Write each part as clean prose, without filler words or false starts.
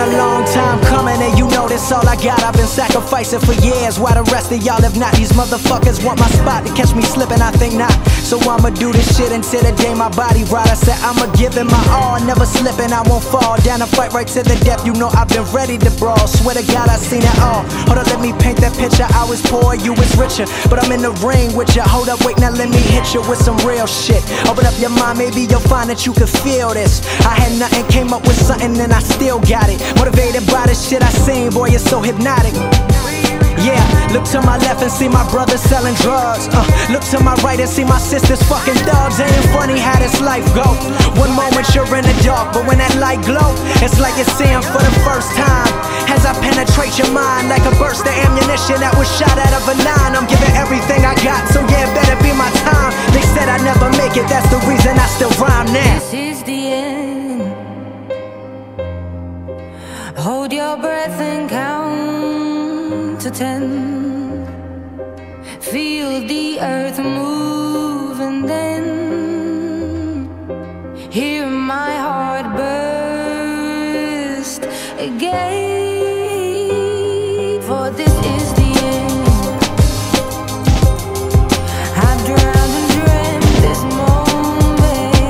a long time coming, and you know this all I got. I've been sacrificing for years, while the rest of y'all have not. These motherfuckers want my spot to catch me slipping, I think not. So I'ma do this shit until the day my body right. I said I'ma give it my all, never slipping, I won't fall down and fight right to the depth. You know I've been ready to brawl, swear to God I seen it all. Hold up, let me paint that picture. I was poor, you was richer, but I'm in the ring with you. Hold up, wait, now let me hit you with some real shit. Open up your mind, maybe you'll find that you can feel this. I had nothing, came up with something, and I still got it. Motivated by the shit I seen, boy, it's so hypnotic. Yeah, look to my left and see my brother selling drugs. Look to my right and see my sisters fucking thugs. Ain't funny how this life go. One moment you're in the dark, but when that light glow, it's like you're seeing for the first time. As I penetrate your mind like a burst of ammunition that was shot out of a 9. I'm giving everything I got, so yeah, it better be my time. They said I'd never make it, that's the reason I still rhyme now. This is the end. Hold your breath and count to 10. Feel the earth move and then hear my heart burst again. For this is the end. I've drowned and dreamt this moment,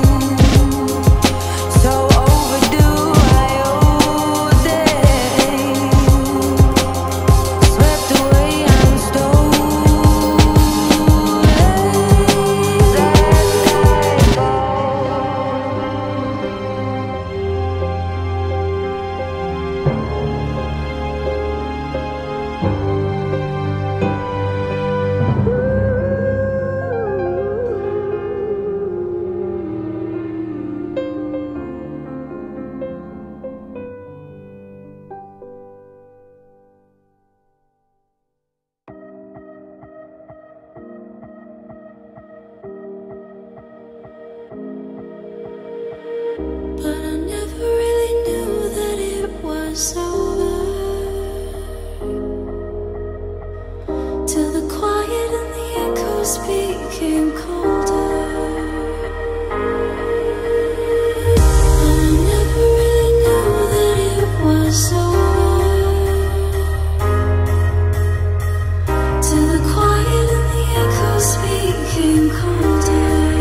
so overdue I owe them. Swept away and stolen as I But I never really knew that it was over, till the quiet and the echoes became colder. And I never really knew that it was over, till the quiet and the echoes became colder.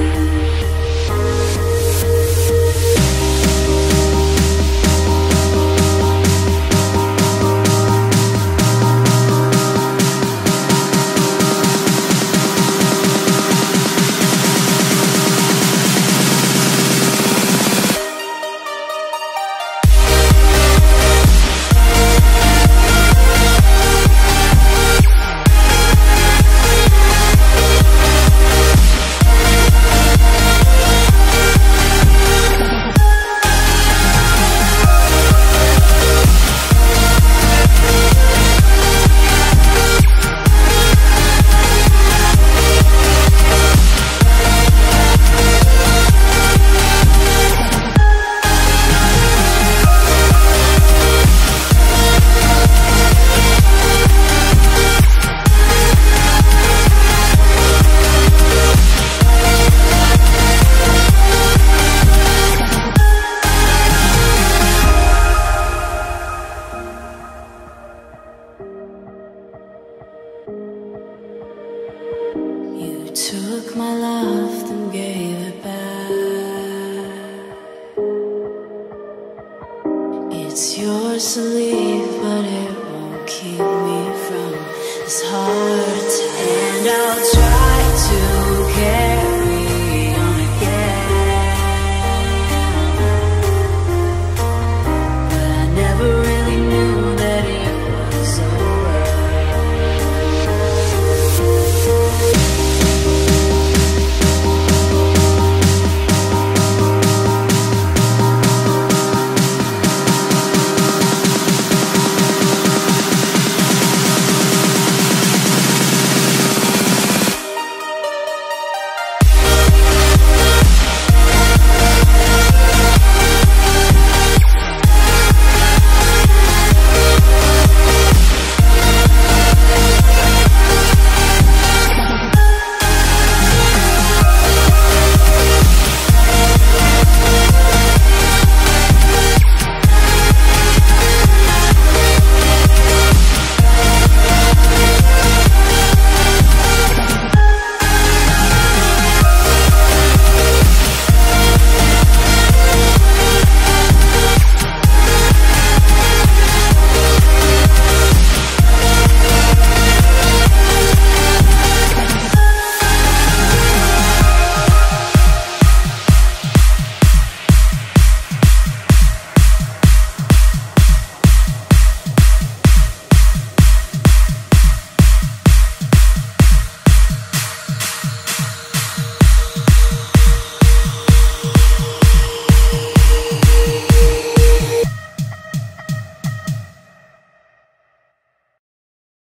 You took my love and gave it back. It's yours to leave, but it won't keep me from this heart. And I'll try to care.